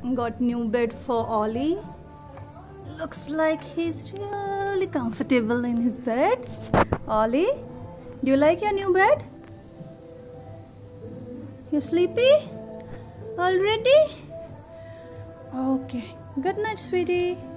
Got new bed for Ollie. Looks like he's really comfortable in his bed. Ollie, do you like your new bed? You sleepy already? Okay. Good night, sweetie.